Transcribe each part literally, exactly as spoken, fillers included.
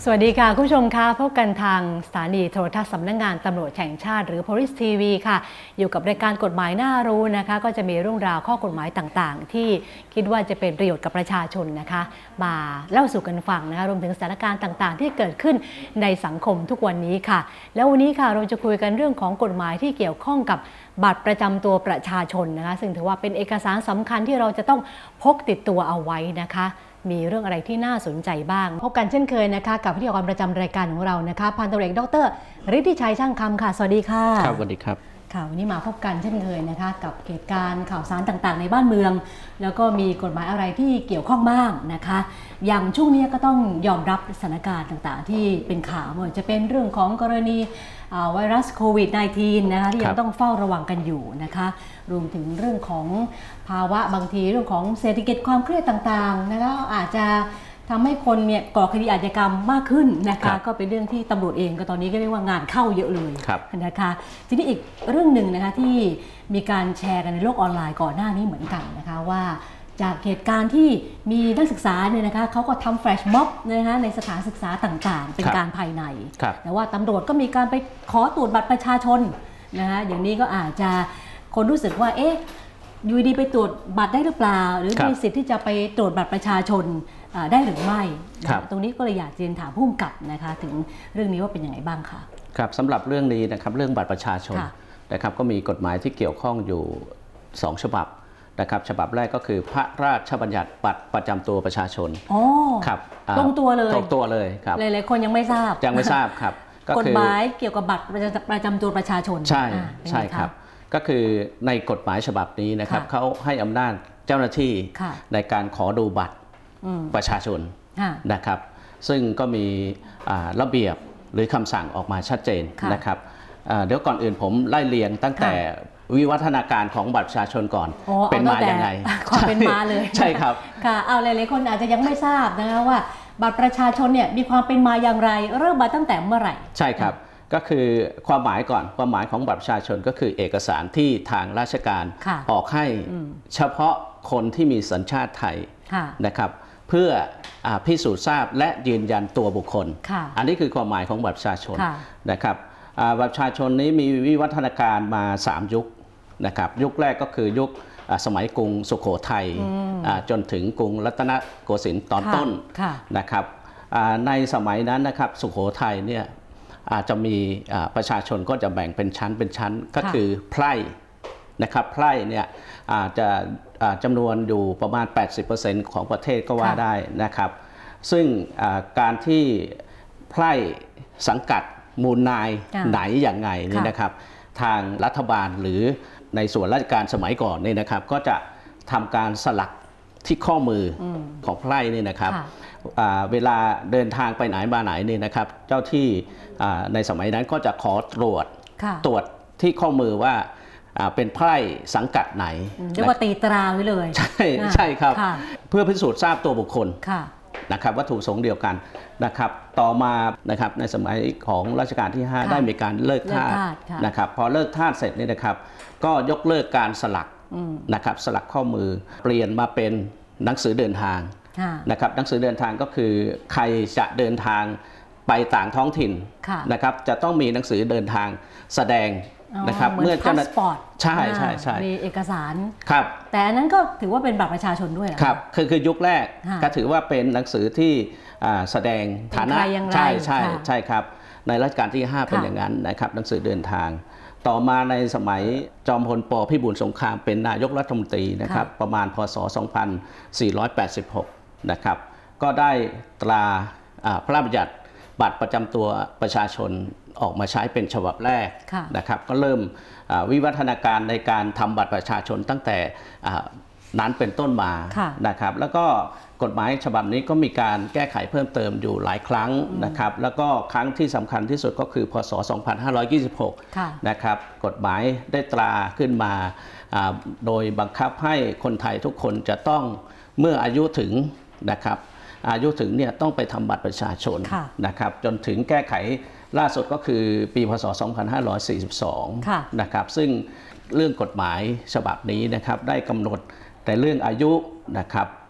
สวัสดีค่ะคุณผู้ชมค่ะพบกันทางสถานีโทรทัศน์สำนักงานตำรวจแห่งชาติหรือ Police ที วี ค่ะอยู่กับรายการกฎหมายน่ารู้นะคะก็จะมีเรื่องราวข้อกฎหมายต่างๆที่คิดว่าจะเป็นประโยชน์กับประชาชนนะคะมาเล่าสู่กันฟังนะคะรวมถึงสถานการณ์ต่างๆที่เกิดขึ้นในสังคมทุกวันนี้ค่ะแล้ววันนี้ค่ะเราจะคุยกันเรื่องของกฎหมายที่เกี่ยวข้องกับบัตรประจำตัวประชาชนนะคะซึ่งถือว่าเป็นเอกสารสำคัญที่เราจะต้องพกติดตัวเอาไว้นะคะมีเรื่องอะไรที่น่าสนใจบ้างพบกันเช่นเคยนะคะกับพิธีกรประจำรายการของเรานะคะพันตำรวจเอกดร.ฤทธิชัยช่างคำค่ะสวัสดีค่ะครับสวัสดีครับค่ะวันนี้มาพบกันเช่นเคยนะคะกับเหตุการณ์ข่าวสารต่างๆในบ้านเมืองแล้วก็มีกฎหมายอะไรที่เกี่ยวข้องบ้างนะคะอย่างช่วงนี้ก็ต้องยอมรับสถานการณ์ต่างๆที่เป็นข่าวไม่ว่าจะเป็นเรื่องของกรณีไวรัสโควิด สิบเก้า นะคะที่ยังต้องเฝ้าระวังกันอยู่นะคะรวมถึงเรื่องของภาวะบางทีเรื่องของเศรษฐกิจความเครียดต่างๆนะคะอาจจะทำให้คนเนี่ยก่อคดีอาชญากรรมมากขึ้นนะคะก็เป็นเรื่องที่ตำรวจเองก็ตอนนี้ก็เรียกว่างานเข้าเยอะเลยนะคะทีนี้อีกเรื่องหนึ่งนะคะที่มีการแชร์กันในโลกออนไลน์ก่อนหน้านี้เหมือนกันนะคะว่าจากเหตุการณ์ที่มีนักศึกษาเนี่ยนะคะเขาก็ทำแฟลชม็อบนะคะในสถานศึกษาต่างๆเป็นการภายในแต่ว่าตำรวจก็มีการไปขอตรวจบัตรประชาชนนะคะอย่างนี้ก็อาจจะคนรู้สึกว่าเอ๊ะอยู่ดีไปตรวจบัตรได้หรือเปล่าหรือมีสิทธิ์ที่จะไปตรวจบัตรประชาชนได้หรือไม่ตรงนี้ก็เลยอยากเรียนถามผู้กำกับนะคะถึงเรื่องนี้ว่าเป็นยังไงบ้างคะครับสำหรับเรื่องนี้นะครับเรื่องบัตรประชาชนนะครับก็มีกฎหมายที่เกี่ยวข้องอยู่สองฉบับนะครับฉบับแรกก็คือพระราชบัญญัติบัตรประจำตัวประชาชนอ๋อครับตรงตัวเลยตรงตัวเลยครับหลายๆคนยังไม่ทราบยังไม่ทราบครับกฎหมายเกี่ยวกับบัตรประจำตัวประชาชนใช่ใช่ครับก็คือในกฎหมายฉบับนี้นะครับเขาให้อำนาจเจ้าหน้าที่ในการขอดูบัตรประชาชนนะครับซึ่งก็มีระเบียบหรือคำสั่งออกมาชัดเจนนะครับเดี๋ยวก่อนอื่นผมไล่เรียงตั้งแต่วิวัฒนาการของบัตรประชาชนก่อนเป็นมาอย่างไงความเป็นมาเลยใช่ครับค่ะเอาหลายๆคนอาจจะยังไม่ทราบนะคะว่าบัตรประชาชนเนี่ยมีความเป็นมาอย่างไรเริ่มมาตั้งแต่เมื่อไหร่ใช่ครับก็คือความหมายก่อนความหมายของบัตรประชาชนก็คือเอกสารที่ทางราชการออกให้เฉพาะคนที่มีสัญชาติไทยนะครับเพื่อพิสูจน์ทราบและยืนยันตัวบุคคลอันนี้คือความหมายของบัตรประชาชนนะครับบัตรประชาชนนี้มีวิวัฒนาการมาสามยุคนะครับยุคแรกก็คือยุคสมัยกรุงสุโขทัยจนถึงกรุงรัตนโกสินทร์ตอนต้นนะครับในสมัยนั้นนะครับสุโขทัยเนี่ยอาจจะมีประชาชนก็จะแบ่งเป็นชั้นเป็นชั้นก็คือไพร่นะครับไพร่เนี่ยอาจจะจำนวนอยู่ประมาณ แปดสิบเปอร์เซ็นต์ ของประเทศก็ว่าได้นะครับซึ่งการที่ไพร่สังกัดมูลนายไหนอย่างไงนี่นะครับทางรัฐบาลหรือในส่วนราชการสมัยก่อนนี่นะครับก็จะทำการสลักที่ข้อมือของไพร่นี่นะครับเวลาเดินทางไปไหนมาไหนนี่นะครับเจ้าที่ในสมัยนั้นก็จะขอตรวจตรวจที่ข้อมือว่าเป็นไพร่สังกัดไหนเรียกว่าตีตราไว้เลยใช่ใช่ครับเพื่อพิสูจน์ทราบตัวบุคคลนะครับวัตถุประสงค์เดียวกันนะครับต่อมานะครับในสมัยของรัชกาลที่ห้าได้มีการเลิกทาสนะครับพอเลิกทาสเสร็จนี่นะครับก็ยกเลิกการสลักนะครับสลักข้อมือเปลี่ยนมาเป็นหนังสือเดินทางนะครับหนังสือเดินทางก็คือใครจะเดินทางไปต่างท้องถิ่นนะครับจะต้องมีหนังสือเดินทางแสดงนะครับเมื่อเจ้าหน้าที่ใช่ใช่ใช่มีเอกสารครับแต่อันนั้นก็ถือว่าเป็นบัตรประชาชนด้วยครับคือคือยุคแรกก็ถือว่าเป็นหนังสือที่แสดงฐานะใช่ใช่ใช่ครับในรัชกาลที่ห้าเป็นอย่างนั้นนะครับหนังสือเดินทางต่อมาในสมัยจอมพลป.พิบูลสงครามเป็นนายกรัฐมนตรีนะครับประมาณพ.ศ. สองพันสี่ร้อยแปดสิบหกนะครับก็ได้ตราพระราชบัญญัติบัตรประจำตัวประชาชนออกมาใช้เป็นฉบับแรกนะครับก็เริ่มวิวัฒนาการในการทำบัตรประชาชนตั้งแต่นั้นเป็นต้นมานะครับแล้วก็กฎหมายฉบับนี้ก็มีการแก้ไขเพิ่มเติมอยู่หลายครั้งนะครับแล้วก็ครั้งที่สำคัญที่สุดก็คือพ.ศ. สองพันห้าร้อยยี่สิบหกนะครับกฎหมายได้ตราขึ้นมาโดยบังคับให้คนไทยทุกคนจะต้องเมื่ออายุถึงนะครับอายุถึงเนี่ยต้องไปทำบัตรประชาชนนะครับจนถึงแก้ไขล่าสุดก็คือปีพ.ศ. สองพันห้าร้อยสี่สิบสองนะครับซึ่งเรื่องกฎหมายฉบับนี้นะครับได้กำหนดแต่เรื่องอายุนะครับ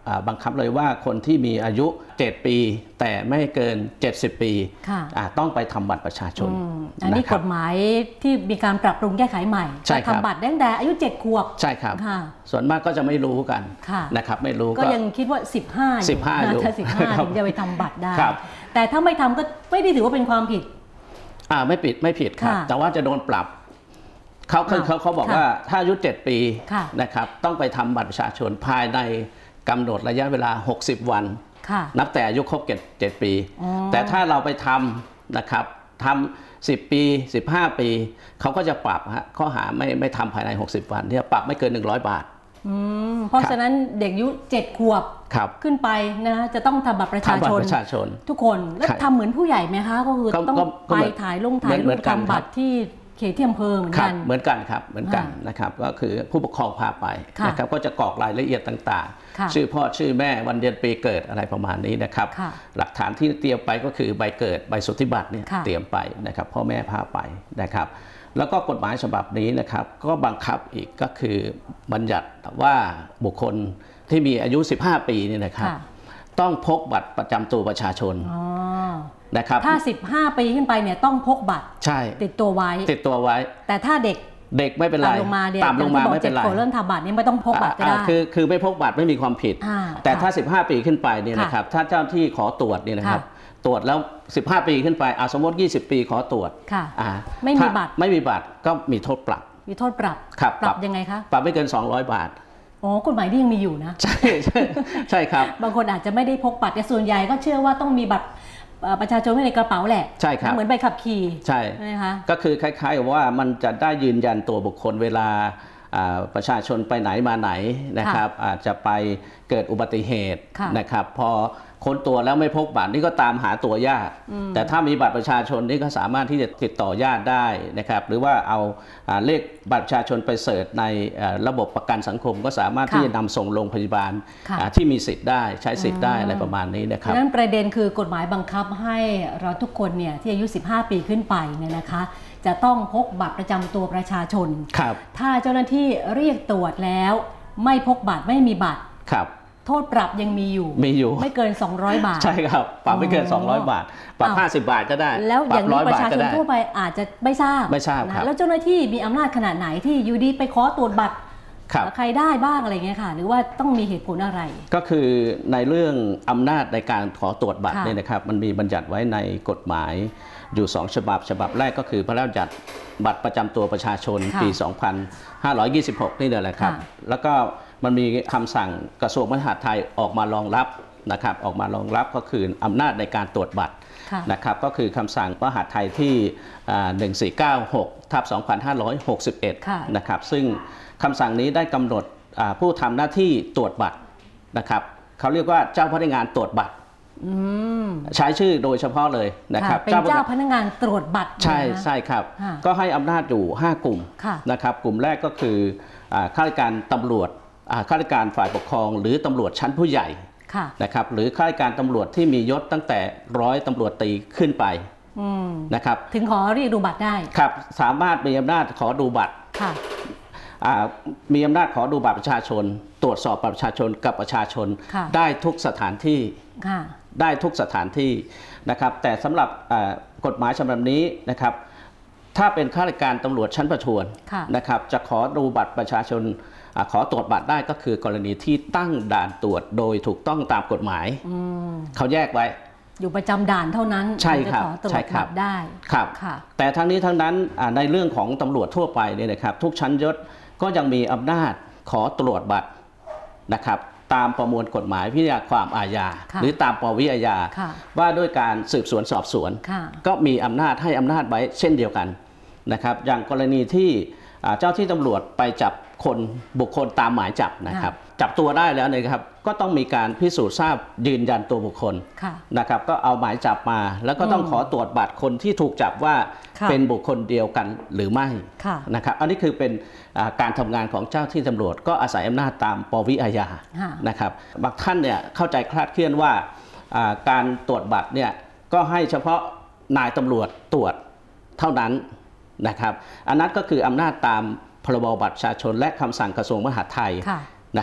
บังคับเลยว่าคนที่มีอายุเจ็ดปีแต่ไม่เกินเจ็ดสิบปีต้องไปทำบัตรประชาชนอันนี้กฎหมายที่มีการปรับปรุงแก้ไขใหม่ทำบัตรตั้งแต่อายุเจ็ดขวบใช่ครับส่วนมากก็จะไม่รู้กันนะครับไม่รู้ก็ยังคิดว่าสิบห้าสิบห้าอยู่ถ้าสิบห้าถึงจะไปทำบัตรได้แต่ถ้าไม่ทำก็ไม่ได้ถือว่าเป็นความผิดอ่าไม่ผิดไม่ผิดครับแต่ว่าจะโดนปรับเขาเขาเขาบอกว่าถ้าอายุเจ็ดปีนะครับต้องไปทำบัตรประชาชนภายในกำหนดระยะเวลาหกสิบวันนับแต่อายุครบเจ็ดปีแต่ถ้าเราไปทำนะครับทำสิบปีสิบห้าปีเขาก็จะปรับฮะข้อหาไม่ไม่ทำภายในหกสิบวันที่ปรับไม่เกินหนึ่งร้อยบาทเพราะฉะนั้นเด็กอายุเจ็ดขวบขึ้นไปนะจะต้องทำบัตรประชาชนทุกคนแล้วทำเหมือนผู้ใหญ่ไหมคะก็คือต้องไปถ่ายลงถ่ายรูปทำบัตรที่เขตที่อำเภอเหมือนกันเหมือนกันครับเหมือนกันนะครับก็คือผู้ปกครองพาไปนะครับก็จะกรอกรายละเอียดต่างๆชื่อพ่อชื่อแม่วันเดือนปีเกิดอะไรประมาณนี้นะครับหลักฐานที่เตรียมไปก็คือใบเกิดใบสุทธิบัตรเนี่ยเตรียมไปนะครับพ่อแม่พาไปนะครับแล้วก็กฎหมายฉบับนี้นะครับก็บังคับอีกก็คือบัญญัติว่าบุคคลที่มีอายุสิบห้าปีนี่นะครับต้องพกบัตรประจำตัวประชาชนนะครับถ้าสิบห้าปีขึ้นไปเนี่ยต้องพกบัตรใช่ติดตัวไว้ติดตัวไว้แต่ถ้าเด็กเด็กไม่เป็นไรต่ำลงมาเด็กต่ำลงมาไม่เป็นไรเริ่มทำบัตรนี่ไม่ต้องพกบัตรก็ได้คือคือไม่พกบัตรไม่มีความผิดแต่ถ้าสิบห้าปีขึ้นไปเนี่ยนะครับถ้าเจ้าที่ขอตรวจเนี่ยนะครับตรวจแล้วสิบห้าปีขึ้นไปเอาสมมติยี่สิบปีขอตรวจไม่มีบัตรไม่มีบัตรก็มีโทษปรับมีโทษปรับปรับยังไงคะปรับไม่เกินสองร้อยบาทอ๋อกฎหมายที่ยังมีอยู่นะใช่ใช่ใช่ครับบางคนอาจจะไม่ได้พกบัตรแต่ส่วนใหญ่ก็เชื่อว่าต้องมีบัตรประชาชนไว้ในกระเป๋าแหละใช่ครับเหมือนใบขับขี่ใช่ไหมคะก็คือคล้ายๆกับว่ามันจะได้ยืนยันตัวบุคคลเวลาประชาชนไปไหนมาไหนนะครับอาจจะไปเกิดอุบัติเหตุนะครับพอค้นตัวแล้วไม่พกบัตรนี่ก็ตามหาตัวญาติแต่ถ้ามีบัตรประชาชนนี่ก็สามารถที่จะติดต่อญาติได้นะครับหรือว่าเอาเลขบัตรประชาชนไปเสิร์ชในระบบประกันสังคมก็สามารถที่จะนำส่งโรงพยาบาลที่มีสิทธิ์ได้ใช้สิทธิ์ได้อะไรประมาณนี้นะครับดังนั้นประเด็นคือกฎหมายบังคับให้เราทุกคนเนี่ยที่อายุสิบห้าปีขึ้นไปเนี่ยนะคะจะต้องพกบัตรประจำตัวประชาชนครับถ้าเจ้าหน้าที่เรียกตรวจแล้วไม่พกบัตรไม่มีบัตรครับโทษปรับยังมีอยู่มีอยู่ไม่เกินสองร้อยบาทใช่ครับปรับไม่เกินสองร้อยบาทปรับห้าสิบบาทก็ได้แล้วอย่างนี้ประชาชนทั่วไปอาจจะไม่ทราบไม่ทราบครับแล้วเจ้าหน้าที่มีอำนาจขนาดไหนที่อยู่ดีไปขอตรวจบัตรใครได้บ้างอะไรเงี้ยค่ะหรือว่าต้องมีเหตุผลอะไรก็คือในเรื่องอำนาจในการขอตรวจบัตรเนี่ยนะครับมันมีบัญญัติไว้ในกฎหมายอยู่สองฉบับฉบับแรกก็คือพระราชบัญญัติบัตรประจำตัวประชาชนปีสองพันห้าร้อยยี่สิบหกนี่แหละครับแล้วก็มันมีคำสั่งกระทรวงมหาดไทยออกมารองรับนะครับออกมารองรับก็คืออำนาจในการตรวจบัตรนะครับก็คือคำสั่งมหาดไทยที่หนึ่งสี่เก้าหกทับสองพันห้าร้อยหกสิบเอ็ดนะครับซึ่งคำสั่งนี้ได้กำหนดผู้ทำหน้าที่ตรวจบัตรนะครับเขาเรียกว่าเจ้าพนักงานตรวจบัตรใช้ชื่อโดยเฉพาะเลยนะครับเป็นเจ้าพนักงานตรวจบัตรใช่ใช่ครับก็ให้อำนาจอยู่ห้ากลุ่มนะครับกลุ่มแรกก็คือข้าราชการตำรวจข้าราชการฝ่ายปกครองหรือตำรวจชั้นผู้ใหญ่นะครับหรือข้าราชการตำรวจที่มียศตั้งแต่ร้อยตำรวจตีขึ้นไปนะครับถึงขอเรียกดูบัตรได้ครับสามารถมีอำนาจขอดูบัตรมีอำนาจขอดูบัตรประชาชนตรวจสอบบัตรประชาชนกับประชาชนได้ทุกสถานที่ได้ทุกสถานที่นะครับแต่สำหรับกฎหมายฉบับนี้นะครับถ้าเป็นข้าราชการตำรวจชั้นประทวนนะครับจะขอดูบัตรประชาชนขอตรวจบัตรได้ก็คือกรณีที่ตั้งด่านตรวจโดยถูกต้องตามกฎหมายเขาแยกไว้อยู่ประจำด่านเท่านั้นใช่ครับใช่ครับได้ครับแต่ทั้งนี้ทั้งนั้นในเรื่องของตำรวจทั่วไปเนี่ยนะครับทุกชั้นยศก็ยังมีอำนาจขอตรวจบัตรนะครับตามประมวลกฎหมายพิจารณาความอาญาหรือตามปวิอาญาว่าด้วยการสืบสวนสอบสวนก็มีอำนาจให้อำนาจไว้เช่นเดียวกันนะครับอย่างกรณีที่เจ้าที่ตำรวจไปจับคนบุคคลตามหมายจับนะครับจับตัวได้แล้วนะครับก็ต้องมีการพิสูจน์ทราบยืนยันตัวบุคคลนะครับก็เอาหมายจับมาแล้วก็ต้องขอตรวจบัตรคนที่ถูกจับว่าเป็นบุคคลเดียวกันหรือไม่นะครับอันนี้คือเป็นการทำงานของเจ้าที่ตำรวจก็อาศัยอำนาจตามปวิอาญานะครับบางท่านเนี่ยเข้าใจคลาดเคลื่อนว่าการตรวจบัตรเนี่ยก็ให้เฉพาะนายตำรวจตรวจเท่านั้นนะครับอันนั้นก็คืออำนาจตามพรบบัตรประชาชนและคำสั่งกระทรวงมหาดไทยนะครับ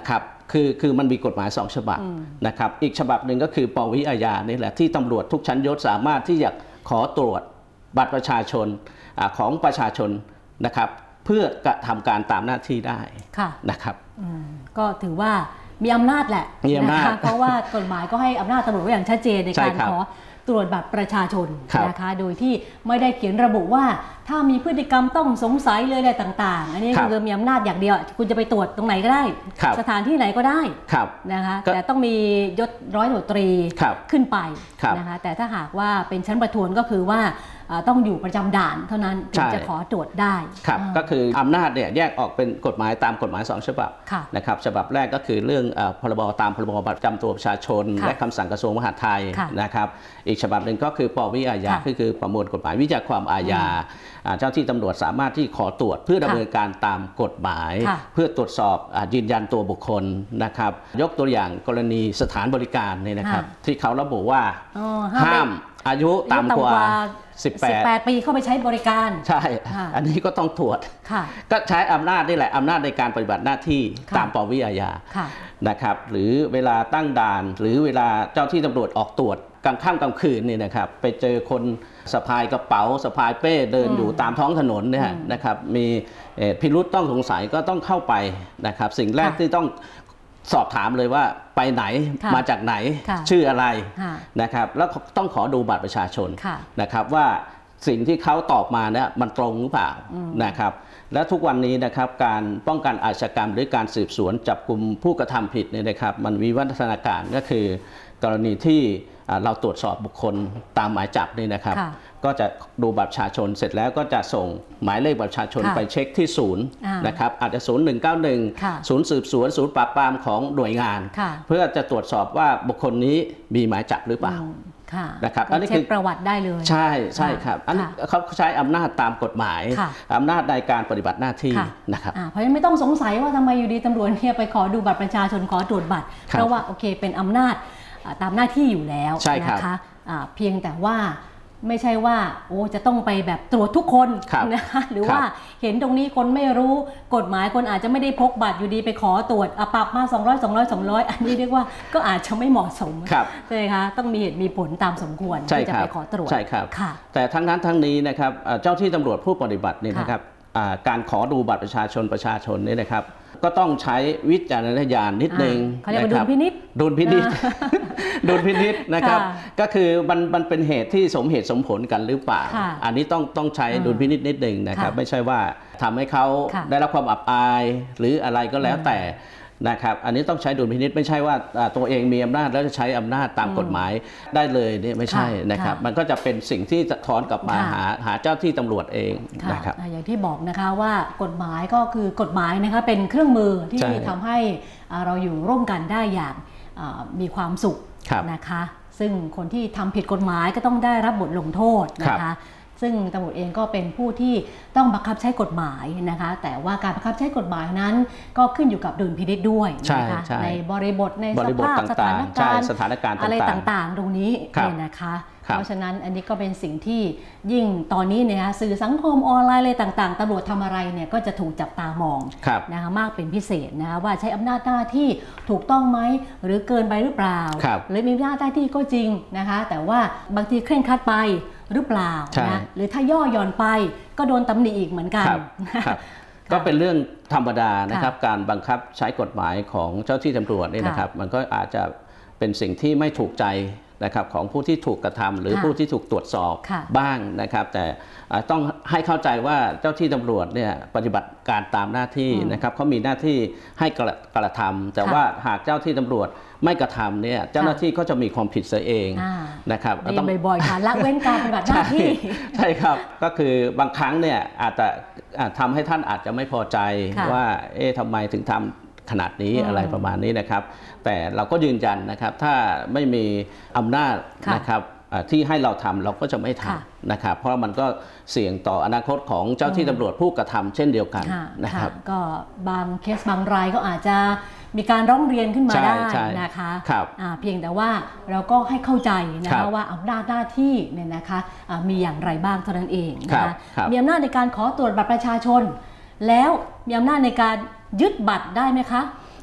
คือคือมันมีกฎหมายสองฉบับนะครับอีกฉบับหนึ่งก็คือปวิอาญานี่แหละที่ตำรวจทุกชั้นยศสามารถที่จะขอตรวจบัตรประชาชนของประชาชนนะครับเพื่อกระทำการตามหน้าที่ได้นะครับก็ถือว่ามีอำนาจแหละนะคะเพราะว่ากฎหมายก็ให้อำนาจตำรวจไว้อย่างชัดเจนในการขอตรวจบัตรประชาชนนะคะโดยที่ไม่ได้เขียนระบุว่าถ้ามีพฤติกรรมต้องสงสัยเลยอะไรต่างๆอันนี้คือมีอำนาจอย่างเดียวคุณจะไปตรวจตรงไหนก็ได้สถานที่ไหนก็ได้นะคะแต่ต้องมียศร้อยตำรวจตรีขึ้นไปนะคะแต่ถ้าหากว่าเป็นชั้นประทวนก็คือว่าต้องอยู่ประจำด่านเท่านั้นถึงจะขอตรวจได้ครับก็คืออำนาจเนี่ยแยกออกเป็นกฎหมายตามกฎหมายสองฉบับนะครับฉบับแรกก็คือเรื่องพรบตามพรบบัตรประจำตัวประชาชนและคำสั่งกระทรวงมหาดไทยนะครับอีกฉบับหนึ่งก็คือปวิอาญาก็คือประมวลกฎหมายวิจัยความอาญาเจ้าที่ตำรวจสามารถที่ขอตรวจเพื่อดำเนินการตามกฎหมายเพื่อตรวจสอบยืนยันตัวบุคคลนะครับยกตัวอย่างกรณีสถานบริการเนี่ยนะครับที่เขาระบุว่าห้ามอายุต่ำกว่าสิบแปดปีเข้าไปใช้บริการใช่อันนี้ก็ต้องตรวจก็ใช้อำนาจนี่แหละอำนาจในการปฏิบัติหน้าที่ตามปวิอาญานะครับหรือเวลาตั้งด่านหรือเวลาเจ้าที่ตำรวจออกตรวจกลางค่ำกลางคืนนี่นะครับไปเจอคนสะพายกระเป๋าสะพายเป้เดินอยู่ตามท้องถนนเนี่ยนะครับมีพิรุธต้องสงสัยก็ต้องเข้าไปนะครับสิ่งแรกที่ต้องสอบถามเลยว่าไปไหนมาจากไหนชื่ออะไรนะครับแล้วต้องขอดูบัตรประชาชนนะครับว่าสิ่งที่เขาตอบมาเนี่ยมันตรงหรือเปล่านะครับและทุกวันนี้นะครับการป้องกันอาชญากรรมหรือการสืบสวนจับกลุ่มผู้กระทำผิดเนี่ยนะครับมันวิวัฒนาการก็คือกรณีที่เราตรวจสอบบุคคลตามหมายจับนี่นะครับก็จะดูบัตรประชาชนเสร็จแล้วก็จะส่งหมายเลขบัตรประชาชนไปเช็คที่ศูนย์นะครับอาจจะศูนย์หนึ่งเก้าหนึ่งศูนย์สืบสวนศูนย์ปราบปรามของหน่วยงานเพื่อจะตรวจสอบว่าบุคคลนี้มีหมายจับหรือเปล่านะครับอันนี้คือประวัติได้เลยใช่ใช่ครับอันนี้เขาใช้อำนาจตามกฎหมายอำนาจในการปฏิบัติหน้าที่นะครับเพราะฉะนั้นไม่ต้องสงสัยว่าทำไมอยู่ดีตำรวจเนี่ยไปขอดูบัตรประชาชนขอตรวจบัตรเพราะว่าโอเคเป็นอำนาจตามหน้าที่อยู่แล้วนะคะเพียงแต่ว่าไม่ใช่ว่าโอ้จะต้องไปแบบตรวจทุกคนนะคะหรือว่าเห็นตรงนี้คนไม่รู้กฎหมายคนอาจจะไม่ได้พกบัตรอยู่ดีไปขอตรวจปรับมาสองร้อย สองร้อย สองร้อยอันนี้เรียกว่าก็อาจจะไม่เหมาะสมใช่ไหมคะต้องมีเหตุมีผลตามสมควรที่จะไปขอตรวจใช่ครับแต่ทั้งนั้นทั้งนี้นะครับเจ้าที่ตำรวจผู้ปฏิบัตินี่นะครับการขอดูบัตรประชาชนประชาชนนี่นะครับก็ต้องใช้วิจารณญาณนิดนึงนะครับดุลพินิจดุลพินิจดุลพินิจนะครับก็คือมันมันเป็นเหตุที่สมเหตุสมผลกันหรือเปล่าอันนี้ต้องต้องใช้ดุลพินิจนิดนึงนะครับไม่ใช่ว่าทำให้เขาได้รับความอับอายหรืออะไรก็แล้วแต่นะครับอันนี้ต้องใช้ดุลพินิจไม่ใช่ว่าตัวเองมีอำนาจแล้วจะใช้อำนาจตามกฎหมายได้เลยนี่ไม่ใช่นะครับมันก็จะเป็นสิ่งที่จะถอนกลับมาหาหาเจ้าที่ตำรวจเองนะครับอย่างที่บอกนะคะว่ากฎหมายก็คือกฎหมายนะคะเป็นเครื่องมือที่ทำให้เราอยู่ร่วมกันได้อย่างมีความสุขนะคะซึ่งคนที่ทำผิดกฎหมายก็ต้องได้รับบทลงโทษนะคะซึ่งตำรวจเองก็เป็นผู้ที่ต้องบังคับใช้กฎหมายนะคะแต่ว่าการบังคับใช้กฎหมายนั้นก็ขึ้นอยู่กับดุลพินิจด้วยนะคะในบริบทในสภาพสถานการณ์สถานการณ์อะไรต่างๆตรงนี้เนี่ยนะคะเพราะฉะนั้นอันนี้ก็เป็นสิ่งที่ยิ่งตอนนี้เนี่ยสื่อสังคมออนไลน์อะไรต่างๆตำรวจทำอะไรเนี่ยก็จะถูกจับตามองนะคะมากเป็นพิเศษนะคะว่าใช้อำนาจหน้าที่ถูกต้องไหมหรือเกินไปหรือเปล่าหรือมีอำนาจหน้าที่ก็จริงนะคะแต่ว่าบางทีเคร่งครัดไปหรือเปล่านะหรือถ้าย่อหย่อนไปก็โดนตำหนิอีกเหมือนกันก็เป็นเรื่องธรรมดานะครับการบังคับใช้กฎหมายของเจ้าที่ตำรวจนี่นะครับมันก็อาจจะเป็นสิ่งที่ไม่ถูกใจนะครับของผู้ที่ถูกกระทำหรือผู้ที่ถูกตรวจสอบบ้างนะครับแต่ต้องให้เข้าใจว่าเจ้าที่ตำรวจเนี่ยปฏิบัติการตามหน้าที่นะครับเขามีหน้าที่ให้กระทำแต่ว่าหากเจ้าที่ตำรวจไม่กระทำเนี่ยเจ้าหน้าที่ก็จะมีความผิดเสียเองนะครับต้องบ่อยๆค่ะละเว้นการปฏิบัติหน้าที่ใช่ครับก็คือบางครั้งเนี่ยอาจจะทำให้ท่านอาจจะไม่พอใจว่าเอ๊ะทำไมถึงทำขนาดนี้อะไรประมาณนี้นะครับแต่เราก็ยืนยันนะครับถ้าไม่มีอำนาจนะครับที่ให้เราทำเราก็จะไม่ทำนะครับเพราะมันก็เสี่ยงต่ออนาคตของเจ้าที่ตำรวจผู้กระทำเช่นเดียวกันนะครับก็บางเคสบางรายก็อาจจะมีการร้องเรียนขึ้นมาได้นะคะเพียงแต่ว่าเราก็ให้เข้าใจนะคะว่าอำนาจหน้าที่เนี่ยนะคะมีอย่างไรบ้างเท่านั้นเองนะคะมีอำนาจในการขอตรวจบัตรประชาชนแล้วมีอำนาจในการยึดบัตรได้ไหมคะ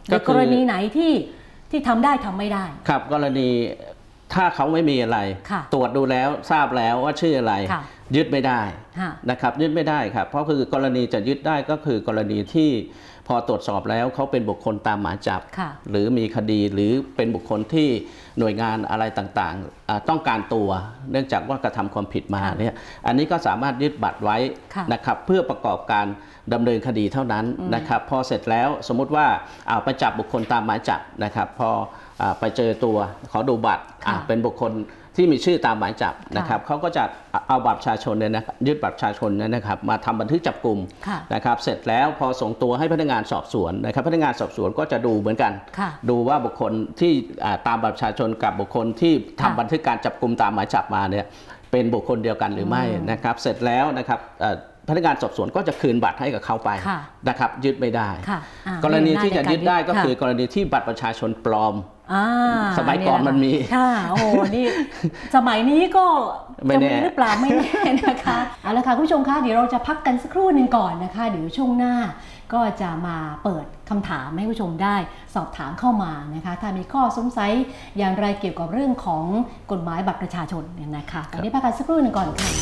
ในกรณีไหนที่ที่ทำได้ทำไม่ได้ครับกรณีถ้าเขาไม่มีอะไรตรวจดูแล้วทราบแล้วว่าชื่ออะไรยึดไม่ได้นะครับยึดไม่ได้ครับเพราะคือกรณีจะยึดได้ก็คือกรณีที่พอตรวจสอบแล้วเขาเป็นบุคคลตามหมายจับหรือมีคดีหรือเป็นบุคคลที่หน่วยงานอะไรต่างๆต้องการตัวเนื่องจากว่ากระทำความผิดมาเนี่ยอันนี้ก็สามารถยึดบัตรไว้นะครับเพื่อประกอบการดำเนินคดีเท่านั้นนะครับพอเสร็จแล้วสมมุติว่าเอาไปจับบุคคลตามหมายจับนะครับพอไปเจอตัวขอดูบัตรเป็นบุคคลที่มีชื่อตามหมายจับนะครับเขาก็จะเอาบัตรประชาชนเนี่ยนะยึดบัตรประชาชนเนี่ยนะครับมาทำบันทึกจับกลุ่มนะครับเสร็จแล้วพอส่งตัวให้พนักงานสอบสวนนะครับพนักงานสอบสวนก็จะดูเหมือนกันดูว่าบุคคลที่ตามบัตรประชาชนกับบุคคลที่ทำบันทึกการจับกลุ่มตามหมายจับมาเนี่ยเป็นบุคคลเดียวกันหรือไม่นะครับเสร็จแล้วนะครับพนักงานสอบสวนก็จะคืนบัตรให้กับเขาไปนะครับยึดไม่ได้กรณีที่จะยึดได้ก็คือกรณีที่บัตรประชาชนปลอมสมัยก่อนมันมีค่ะโอ้นี่สมัยนี้ก็จะมีหรือเปล่าไม่แน่นะคะเอาละค่ะคุณผู้ชมคะเดี๋ยวเราจะพักกันสักครู่หนึ่งก่อนนะคะเดี๋ยวช่วงหน้าก็จะมาเปิดคำถามให้ผู้ชมได้สอบถามเข้ามานะคะถ้ามีข้อสงสัยอย่างไรเกี่ยวกับเรื่องของกฎหมายบัตรประชาชนเนี่ยนะคะตอนนี้พักกันสักครู่หนึ่งก่อนค่ะ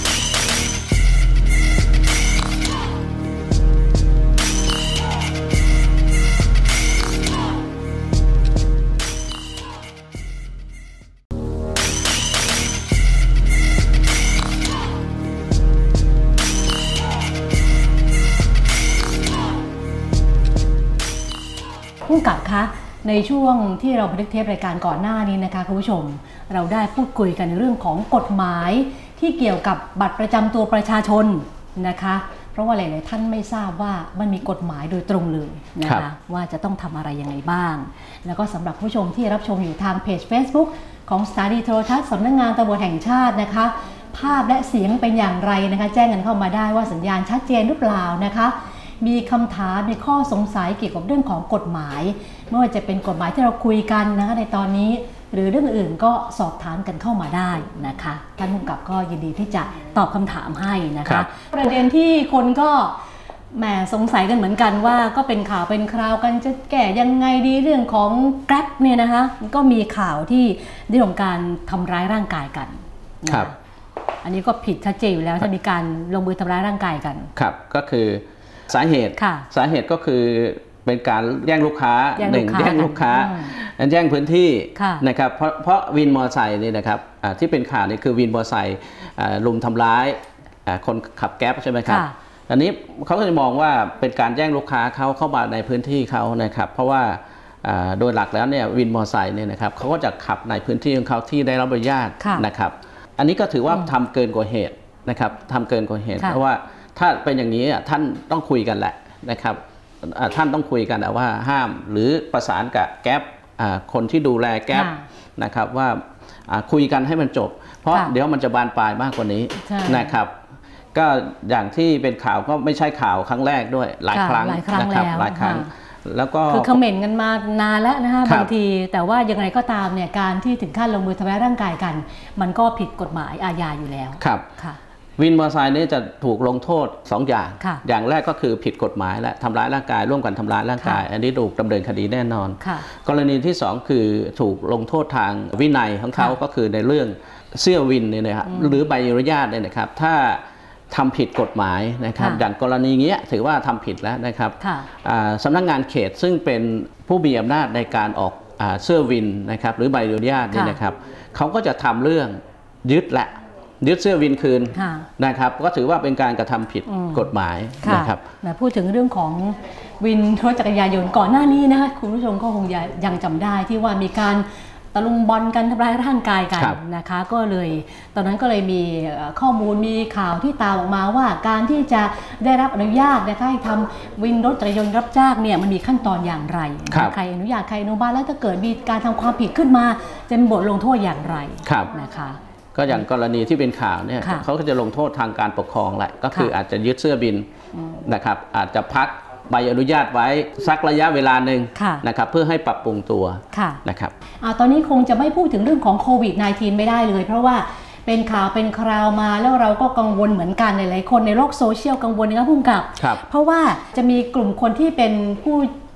ผู้กำกับคะในช่วงที่เราบันทึกเทปรายการก่อนหน้านี้นะคะคุณผู้ชมเราได้พูดคุยกันในเรื่องของกฎหมายที่เกี่ยวกับบัตรประจำตัวประชาชนนะคะเพราะว่าหลายๆท่านไม่ทราบว่ามันมีกฎหมายโดยตรงเลยนะคะว่าจะต้องทำอะไรยังไงบ้างแล้วก็สำหรับผู้ชมที่รับชมอยู่ทางเพจ Facebook ของสถานีโทรทัศน์สำนักงานตำรวจแห่งชาตินะคะภาพและเสียงเป็นอย่างไรนะคะแจ้งกันเข้ามาได้ว่าสัญญาณชัดเจนหรือเปล่านะคะมีคำถามมีข้อสงสัยเกี่ยวกับเรื่องของกฎหมายไม่ว่าจะเป็นกฎหมายที่เราคุยกันนะคะในตอนนี้หรือเรื่องอื่นก็สอบถามกันเข้ามาได้นะคะท่านผู้กำกับก็ยินดีที่จะตอบคำถามให้นะคะประเด็นที่คนก็แหมสงสัยกันเหมือนกันว่าก็เป็นข่าวเป็นคราวกันจะแก้ยังไงดีเรื่องของ Grab เนี่ยนะคะก็มีข่าวที่เรื่องของการทำร้ายร่างกายกันครับอันนี้ก็ผิดชัดเจนอยู่แล้วถ้ามีการลงมือทำร้ายร่างกายกันครับก็คือสาเหตุสาเหตุก็คือเป็นการแย่งลูกค้าหนึ่งแย่งลูกค้าแย่งพื้นที่นะครับเพราะเพราะวินมอเตอร์ไซค์นี่นะครับที่เป็นข่าวนี่คือวินมอเตอร์ไซค์ลุมทำร้ายคนขับแก๊ปใช่ไหมครับอันนี้เขาก็จะมองว่าเป็นการแย่งลูกค้าเขาเข้ามาในพื้นที่เขานะครับเพราะว่าโดยหลักแล้วเนี่ยวินมอเตอร์ไซค์เนี่ยนะครับเขาก็จะขับในพื้นที่ของเขาที่ได้รับอนุญาตนะครับอันนี้ก็ถือว่าทำเกินกว่าเหตุนะครับทำเกินกว่าเหตุเพราะว่าถ้าเป็นอย่างนี้ท่านต้องคุยกันแหละนะครับท่านต้องคุยกันว่าห้ามหรือประสานกับแก๊ปคนที่ดูแลแก๊ปนะครับว่าคุยกันให้มันจบเพราะเดี๋ยวมันจะบานปลายมากกว่านี้นะครับก็อย่างที่เป็นข่าวก็ไม่ใช่ข่าวครั้งแรกด้วยหลายครั้งนะครับหลายครั้งแล้วก็คือคอมเมนต์กันมานานแล้วนะคะบางทีแต่ว่ายังไงก็ตามเนี่ยการที่ถึงขั้นลงมือทำร้ายร่างกายกันมันก็ผิดกฎหมายอาญาอยู่แล้วครับวินมอเตอร์ไซค์นี้จะถูกลงโทษสองอย่างอย่างแรกก็คือผิดกฎหมายและทำร้ายร่างกายร่วมกันทำร้ายร่างกายอันนี้ถูกดำเนินคดีแน่นอนกรณีที่สองคือถูกลงโทษทางวินัยของเขาก็คือในเรื่องเสื้อวินเนี่ยนะครับหรือใบอนุญาตเนี่ยนะครับถ้าทำผิดกฎหมายนะครับอย่างกรณีเงี้ยถือว่าทำผิดแล้วนะครับสำนักงานเขตซึ่งเป็นผู้มีอำนาจในการออกเสื้อวินนะครับหรือใบอนุญาตเนี่ยนะครับเขาก็จะทำเรื่องยึดและยึดเสื้อวินคืนนะครับก็ถือว่าเป็นการกระทำผิดกฎหมายนะครับพูดถึงเรื่องของวินรถจักรยานยนต์ก่อนหน้านี้นะคะคุณผู้ชมก็คงยังจำได้ที่ว่ามีการตะลุมบอลกันทำร้ายร่างกายกันนะคะก็เลยตอนนั้นก็เลยมีข้อมูลมีข่าวที่ตามออกมาว่าการที่จะได้รับอนุญาตนะคะให้ทำวินรถจักรยานยนต์รับจ้างเนี่ยมันมีขั้นตอนอย่างไรใครอนุญาตใครอนุญาตแล้วถ้าเกิดมีการทำความผิดขึ้นมาจะมีบทลงโทษอย่างไรนะคะก็อย่างกรณีที่เป็นข่าวเนี่ยเขาก็จะลงโทษทางการปกครองแหละก็คืออาจจะยึดเสื้อบินนะครับอาจจะพักใบอนุญาตไว้สักระยะเวลาหนึ่งนะครับเพื่อให้ปรับปรุงตัวนะครับตอนนี้คงจะไม่พูดถึงเรื่องของโควิด สิบเก้า ไม่ได้เลยเพราะว่าเป็นข่าวเป็นคราวมาแล้วเราก็กังวลเหมือนกันหลายๆคนในโลกโซเชียลกังวลนะครับผู้กำกับเพราะว่าจะมีกลุ่มคนที่เป็นผู้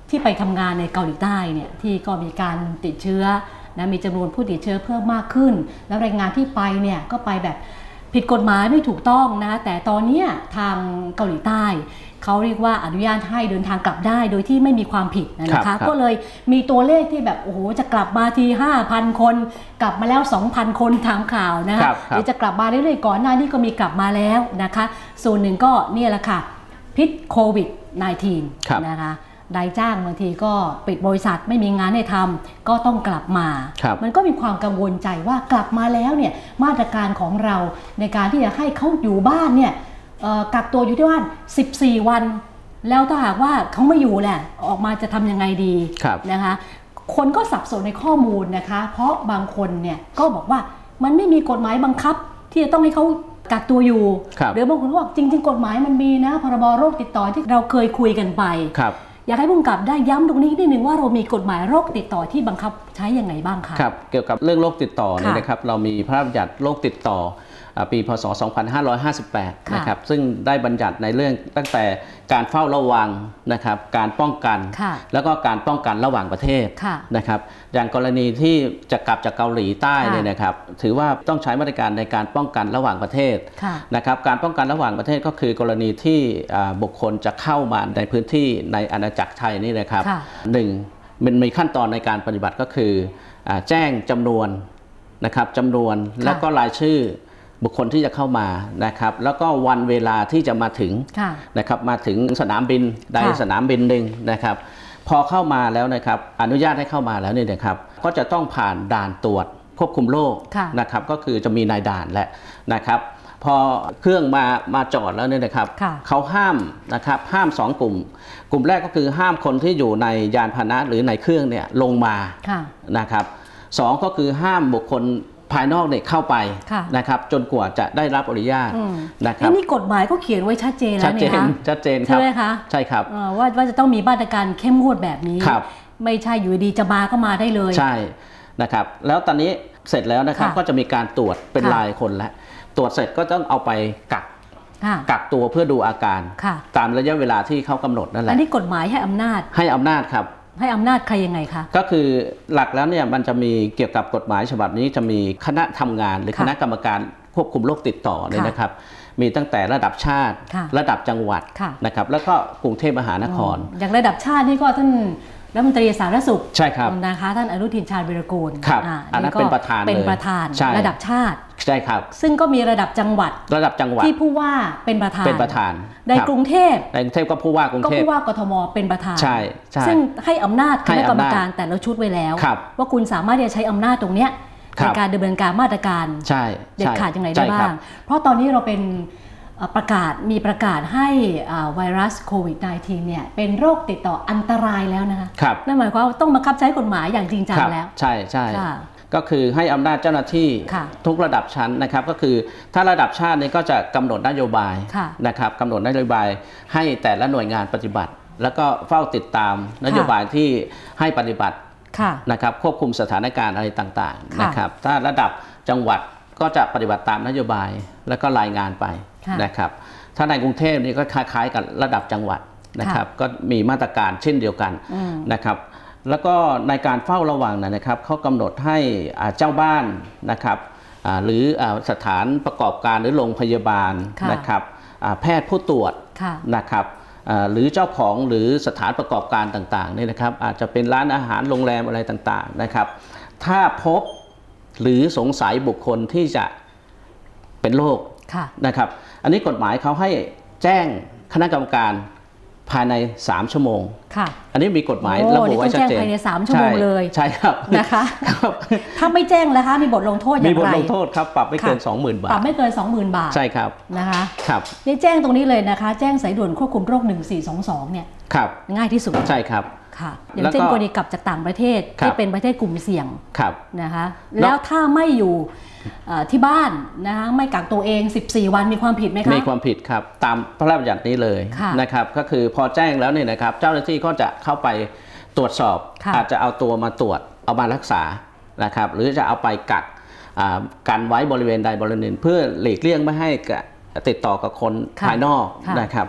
ที่ไปทำงานในเกาหลีใต้เนี่ยที่ก็มีการติดเชื้อนะมีจำนวนผู้ติดเชื้อเพิ่มมากขึ้นแล้วแรงงานที่ไปเนี่ยก็ไปแบบผิดกฎหมายไม่ถูกต้องนะแต่ตอนนี้ทางเกาหลีใต้เขาเรียกว่าอนุญาตให้เดินทางกลับได้โดยที่ไม่มีความผิดนะคะก็เลยมีตัวเลขที่แบบโอ้โหจะกลับมาที ห้าพัน คนกลับมาแล้ว สองพัน คนตามข่าวนะคะหรือจะกลับมาเรื่อยๆก่อนหน้านี้ก็มีกลับมาแล้วนะคะส่วนหนึ่งก็เนี่ยแหละค่ะพิษโควิด สิบเก้า นะคะนายจ้างบางทีก็ปิดบริษัทไม่มีงานให้ทำก็ต้องกลับมามันก็มีความกังวลใจว่ากลับมาแล้วเนี่ยมาตรการของเราในการที่จะให้เขาอยู่บ้านเนี่ยกักตัวอยู่ที่บ้านสิบสี่วันแล้วถ้าหากว่าเขาไม่อยู่แหละออกมาจะทำยังไงดีนะคะคนก็สับสนในข้อมูลนะคะเพราะบางคนเนี่ยก็บอกว่ามันไม่มีกฎหมายบังคับที่จะต้องให้เขากักตัวอยู่หรือบางคนบอกจริงๆกฎหมายมันมีนะพรบโรคติดต่อที่เราเคยคุยกันไปอยากให้ผู้กำกับได้ย้ำตรงนี้นิดนึงว่าเรามีกฎหมายโรคติดต่อที่บังคับใช้ยังไงบ้างคะครับเกี่ยวกับเรื่องโรคติดต่อเนี่ยนะครับเรามีพระราชบัญญัติโรคติดต่อปีพ.ศ. สองพันห้าร้อยห้าสิบแปดนะครับซึ่งได้บัญญัติในเรื่องตั้งแต่การเฝ้าระวังนะครับการป้องกันแล้วก็การป้องกันระหว่างประเทศนะครับอย่างกรณีที่จะกลับจากเกาหลีใต้เนี่ยนะครับถือว่าต้องใช้มาตรการในการป้องกันระหว่างประเทศนะครับการป้องกันระหว่างประเทศก็คือกรณีที่บุคคลจะเข้ามาในพื้นที่ในอาณาจักรไทยนี่นะครับหนึ่งมันมีขั้นตอนในการปฏิบัติก็คือแจ้งจำนวนนะครับจำนวนแล้วก็รายชื่อบุคคลที่จะเข้ามานะครับแล้วก็วันเวลาที่จะมาถึงนะครับมาถึงสนามบินใดสนามบินหนึ่งนะครับพอเข้ามาแล้วนะครับอนุญาตให้เข้ามาแล้วเนี่ยนะครับก็จะต้องผ่านด่านตรวจควบคุมโรคนะครับก็คือจะมีนายด่านแหละนะครับพอเครื่องมามาจอดแล้วเนี่ยนะครับเขาห้ามนะครับห้ามสองกลุ่มกลุ่มแรกก็คือห้ามคนที่อยู่ในยานพาหนะหรือในเครื่องเนี่ยลงมานะครับสองก็คือห้ามบุคคลภายนอกเนี่ยเข้าไปนะครับจนกว่าจะได้รับอนุญาตนะครับนี่กฎหมายก็เขียนไว้ชัดเจนแล้วเนี่ยคะชัดเจนครับใช่ไหมคะใช่ครับว่าว่าจะต้องมีมาตรการเข้มงวดแบบนี้ไม่ใช่อยู่ดีจะมาก็มาได้เลยใช่นะครับแล้วตอนนี้เสร็จแล้วนะครับก็จะมีการตรวจเป็นรายคนแล้วตรวจเสร็จก็ต้องเอาไปกักกักตัวเพื่อดูอาการตามระยะเวลาที่เขากำหนดนั่นแหละอันนี้กฎหมายให้อำนาจให้อำนาจครับให้อำนาจใครยังไงคะก็คือหลักแล้วเนี่ยมันจะมีเกี่ยวกับกฎหมายฉบับนี้จะมีคณะทำงานหรือคณะกรรมการควบคุมโรคติดต่อเนี่ยนะครับมีตั้งแต่ระดับชาติระดับจังหวัดนะครับแล้วก็กรุงเทพมหานครอย่างระดับชาตินี่ก็ท่านรัฐมนตรีสาธารณสุขใช่ครับนะคะท่านอนุทินชาญวีรกูลครับอันนั้นเป็นประธานเป็นประธานระดับชาติใช่ครับซึ่งก็มีระดับจังหวัดระดับจังหวัดที่ผู้ว่าเป็นประธานเป็นประธานในกรุงเทพในกรุงเทพก็ผู้ว่ากรุงเทพก็ผู้ว่ากทมเป็นประธานใช่ซึ่งให้อำนาจคณะกรรมการแต่ละชุดไว้แล้วว่าคุณสามารถจะใช้อำนาจตรงเนี้ยในการดำเนินการมาตรการเด็ดขาดยังไงได้บ้างเพราะตอนนี้เราเป็นประกาศมีประกาศให้ไวรัสโควิด สิบเก้า เนี่ยเป็นโรคติดต่ออันตรายแล้วนะคะนั่นหมายความว่าต้องบังคับใช้กฎหมายอย่างจริงจังแล้วใช่ใช่ก็คือให้อำนาจเจ้าหน้าที่ทุกระดับชั้นนะครับก็คือถ้าระดับชาตินี่ก็จะกำหนดนโยบายนะครับกำหนดนโยบายให้แต่ละหน่วยงานปฏิบัติแล้วก็เฝ้าติดตามนโยบายที่ให้ปฏิบัตินะครับควบคุมสถานการณ์อะไรต่างๆนะครับถ้าระดับจังหวัดก็จะปฏิบัติตามนโยบายแล้วก็รายงานไปนะครับถ้าในกรุงเทพนี่ก็คล้ายๆกับระดับจังหวัดนะครับก็มีมาตรการเช่นเดียวกันนะครับแล้วก็ในการเฝ้าระวังนะครับเขากำหนดให้เจ้าบ้านนะครับหรือสถานประกอบการหรือโรงพยาบาลนะครับแพทย์ผู้ตรวจนะครับหรือเจ้าของหรือสถานประกอบการต่างๆนี่นะครับอาจจะเป็นร้านอาหารโรงแรมอะไรต่างๆนะครับถ้าพบหรือสงสัยบุคคลที่จะเป็นโรคนะครับอันนี้กฎหมายเขาให้แจ้งคณะกรรมการภายในสามชั่วโมงอันนี้มีกฎหมายระบุไว้ชัดเจนภายในสามชั่วโมงเลยใช่ครับนะคะถ้าไม่แจ้งแล้วคะมีบทลงโทษอย่างไรมีบทลงโทษครับปรับไม่เกิน สองหมื่น บาทปรับไม่เกิน สองหมื่น บาทใช่ครับนะคะครับนี่แจ้งตรงนี้เลยนะคะแจ้งสายด่วนควบคุมโรคหนึ่งสี่สองสองเนี่ยง่ายที่สุดใช่ครับค่ะอย่างเช่นกรณีกลับจากต่างประเทศที่เป็นประเทศกลุ่มเสี่ยงนะคะแล้วถ้าไม่อยู่ที่บ้านนะคะไม่กักตัวเองสิบสี่วันมีความผิดไหมคะมีความผิดครับตามพระราชบัญญัตินี้เลยนะครับก็คือพอแจ้งแล้วเนี่ยนะครับเจ้าหน้าที่ก็จะเข้าไปตรวจสอบอาจจะเอาตัวมาตรวจเอามารักษานะครับหรือจะเอาไปกักกันไว้บริเวณใดบริเวณหนึ่งเพื่อหลีกเลี่ยงไม่ให้ติดต่อกับคนภายนอกนะครับ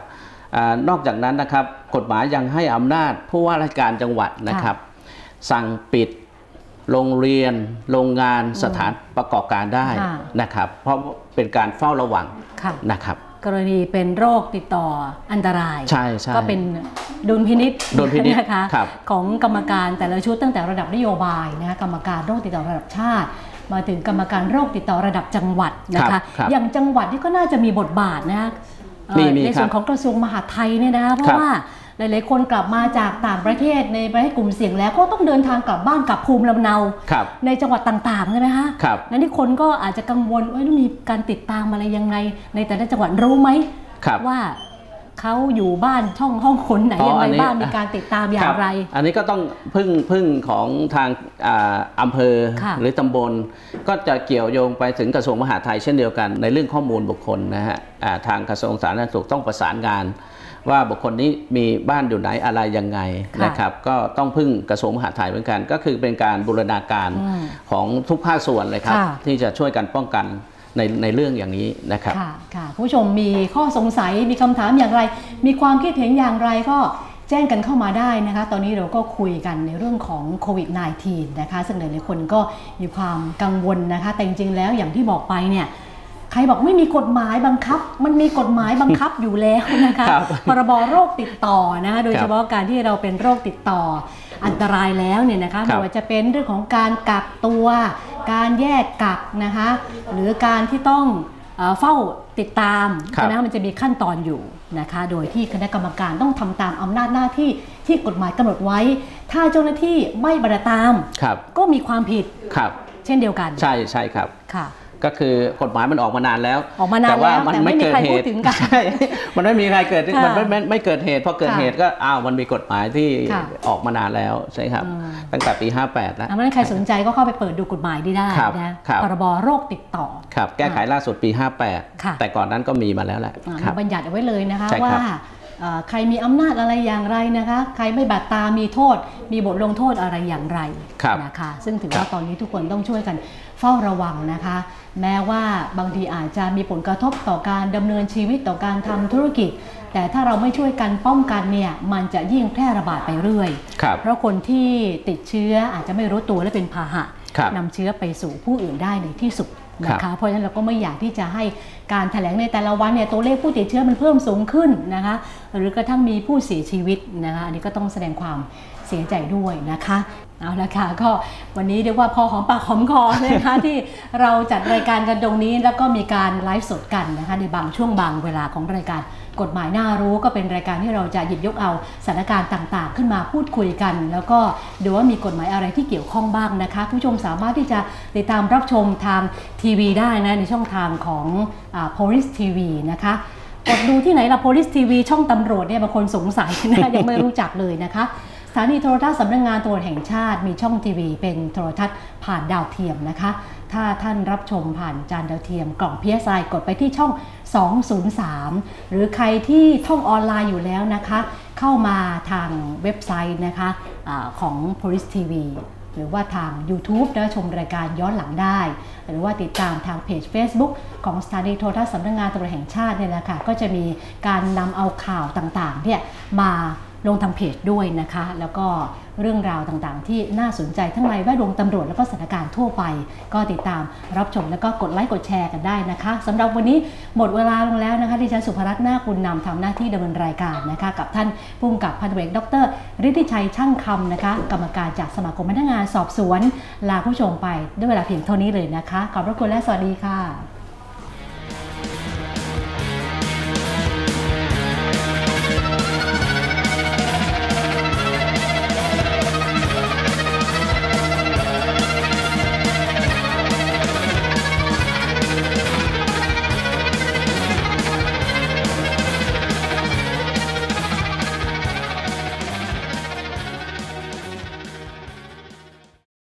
นอกจากนั้นนะครับกฎหมายยังให้อำนาจผู้ว่าราชการจังหวัดนะครับสั่งปิดโรงเรียนโรงงานสถานประกอบการได้นะครับเพราะเป็นการเฝ้าระวังนะครับกรณีเป็นโรคติดต่ออันตรายใช่ใช่ก็เป็นดุลพินิจดุลพินิจนะคะของกรรมการแต่ละชุดตั้งแต่ระดับนโยบายนะคะกรรมการโรคติดต่อระดับชาติมาถึงกรรมการโรคติดต่อระดับจังหวัดนะคะอย่างจังหวัดที่ก็น่าจะมีบทบาทนะคะในส่วนของกระทรวงมหาดไทยเนี่ยนะคะเพราะว่าหลายๆคนกลับมาจากต่างประเทศในประเทศกลุ่มเสี่ยงแล้วก็ต้องเดินทางกลับบ้านกลับภูมิลำเนาในจังหวัดต่างๆใช่ไหมคะนั้นที่คนก็อาจจะกังวลว่ามีการติดตามอะไรยังไงในแต่ละจังหวัดรู้ไหมว่าเขาอยู่บ้านช่องห้องคนไหนยังไงบ้างมีการติดตามอย่างไรอันนี้ก็ต้องพึ่งพึ่งของทางอำเภอหรือตำบลก็จะเกี่ยวโยงไปถึงกระทรวงมหาดไทยเช่นเดียวกันในเรื่องข้อมูลบุคคลนะฮะทางกระทรวงสาธารณสุขต้องประสานงานว่าบุคคลนี้มีบ้านอยู่ไหนอะไรยังไงนะครับก็ต้องพึ่งกระทรวงมหาดไทยเหมือนกันก็คือเป็นการบูรณาการของทุกภาคส่วนเลยครับที่จะช่วยกันป้องกันในในเรื่องอย่างนี้นะครับค่ะค่ะผู้ชมมีข้อสงสัยมีคำถามอย่างไรมีความคิดเห็นอย่างไรก็แจ้งกันเข้ามาได้นะคะตอนนี้เราก็คุยกันในเรื่องของโควิด สิบเก้า นะคะซึ่งหลายๆคนก็มีความกังวลนะคะแต่จริงๆแล้วอย่างที่บอกไปเนี่ยใครบอกไม่มีกฎหมายบังคับมันมีกฎหมายบังคับอยู่แล้วนะคะพรบโรคติดต่อนะคะโดยเฉพาะการที่เราเป็นโรคติดต่ออันตรายแล้วเนี่ยนะคะไม่ว่าจะเป็นเรื่องของการกักตัวการแยกกักนะคะหรือการที่ต้องเฝ้าติดตามนะมันจะมีขั้นตอนอยู่นะคะโดยที่คณะกรรมการต้องทำตามอำนาจหน้าที่ที่กฎหมายกำหนดไว้ถ้าเจ้าหน้าที่ไม่ปฏิบัติตามก็มีความผิดเช่นเดียวกันใช่ใช่ครับค่ะก็คือกฎหมายมันออกมานานแล้วออกมานานแต่ว่ามันไม่เกิดเหตุใช่มันไม่มีใครเกิดมันไม่ไม่เกิดเหตุพอเกิดเหตุก็อ้าวมันมีกฎหมายที่ออกมานานแล้วใช่ครับตั้งแต่ปีห้าแปดแล้วเพราะฉะนั้นใครสนใจก็เข้าไปเปิดดูกฎหมายได้นะพรบโรคติดต่อครับแก้ไขล่าสุดปีห้าแปดแต่ก่อนนั้นก็มีมาแล้วแหละบัญญัติเอาไว้เลยนะคะว่าใครมีอำนาจอะไรอย่างไรนะคะใครไม่บัตรตามีโทษมีบทลงโทษอะไรอย่างไรนะคะซึ่งถือว่าตอนนี้ทุกคนต้องช่วยกันเฝ้าระวังนะคะแม้ว่าบางทีอาจจะมีผลกระทบต่อการดำเนินชีวิตต่อการทำธุรกิจแต่ถ้าเราไม่ช่วยกันป้องกันเนี่ยมันจะยิ่งแพร่ระบาดไปเรื่อยเพราะคนที่ติดเชื้ออาจจะไม่รู้ตัวและเป็นพาหะนำเชื้อไปสู่ผู้อื่นได้ในที่สุดนะคะเพราะฉะนั้นเราก็ไม่อยากที่จะให้การแถลงในแต่ละวันเนี่ยตัวเลขผู้ติดเชื้อมันเพิ่มสูงขึ้นนะคะหรือกระทั่งมีผู้เสียชีวิตนะคะอันนี้ก็ต้องแสดงความเสียใจด้วยนะคะเอาละค่ะก็วันนี้เรียกว่าพอหอมปากหอมคอนะคะที่เราจัดรายการกันตรงนี้แล้วก็มีการไลฟ์สดกันนะคะในบางช่วงบางเวลาของรายการกฎหมายน่ารู้ก็เป็นรายการที่เราจะหยิบยกเอาสถานการณ์ต่างๆขึ้นมาพูดคุยกันแล้วก็ดูว่ามีกฎหมายอะไรที่เกี่ยวข้องบ้างนะคะผู้ชมสามารถที่จะติดตามรับชมทางทีวีได้นะในช่องทางของอ่า Police ที วี นะคะกดดูที่ไหนล่ะ Police ที วี ช่องตำรวจเนี่ยบางคนสงสัยนะยังไม่รู้จักเลยนะคะสถานีโทรทัศน์สำนักงานตำรวจแห่งชาติมีช่องทีวีเป็นโทรทัศน์ผ่านดาวเทียมนะคะถ้าท่านรับชมผ่านจานดาวเทียมกล่อง พี เอส ไอ กดไปที่ช่องสองศูนย์สามหรือใครที่ท่องออนไลน์อยู่แล้วนะคะเข้ามาทางเว็บไซต์นะคะอาของ Police ที วี หรือว่าทาง YouTube นะชมรายการย้อนหลังได้หรือว่าติดตามทางเพจ Facebook ของสถานีโทรทัศน์สำนักงานตำรวจแห่งชาติเนี่ยแหละค่ะก็จะมีการนำเอาข่าวต่างๆเนี่ยมาลงทางเพจด้วยนะคะแล้วก็เรื่องราวต่างๆที่น่าสนใจทั้งในแวดวงตำรวจแล้วก็สถานการณ์ทั่วไปก็ติดตามรับชมแล้วก็กดไลค์กดแชร์กันได้นะคะสำหรับวันนี้หมดเวลาลงแล้วนะคะดิฉันสุภรัตน์นาคบุญนำทำหน้าที่ดำเนินรายการนะคะกับท่านผู้กำกับพันตำรวจเอกดร.ฤทธิชัยช่างคำนะคะกรรมการจากสมาคมพนักงานสอบสวนลาผู้ชมไปด้วยเวลาเพียงเท่านี้เลยนะคะขอบพระคุณและสวัสดีค่ะ